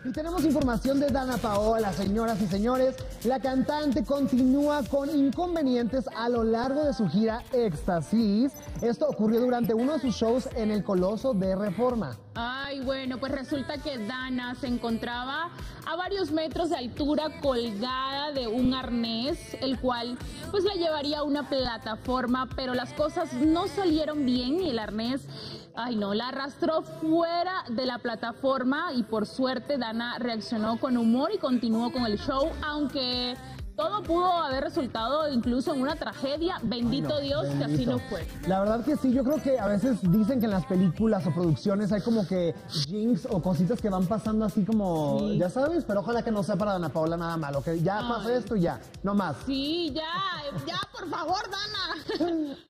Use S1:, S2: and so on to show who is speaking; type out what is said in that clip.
S1: Y tenemos información de Dana Paola, señoras y señores. La cantante continúa con inconvenientes a lo largo de su gira Éxtasis. Esto ocurrió durante uno de sus shows en el Coloso de Reforma.
S2: Ay, bueno, pues resulta que Dana se encontraba a varios metros de altura colgada de un arnés, el cual pues la llevaría a una plataforma, pero las cosas no salieron bien y el arnés, ay no, la arrastró fuera de la plataforma y por suerte Dana reaccionó con humor y continuó con el show, aunque todo pudo haber resultado incluso en una tragedia. Bendito Dios que así no fue.
S1: La verdad que sí, yo creo que a veces dicen que en las películas o producciones hay como que jinx o cositas que van pasando así como, sí, ya sabes, pero ojalá que no sea para Dana Paola nada malo, que ya pase esto y ya, no más.
S2: Sí, ya, por favor, Dana.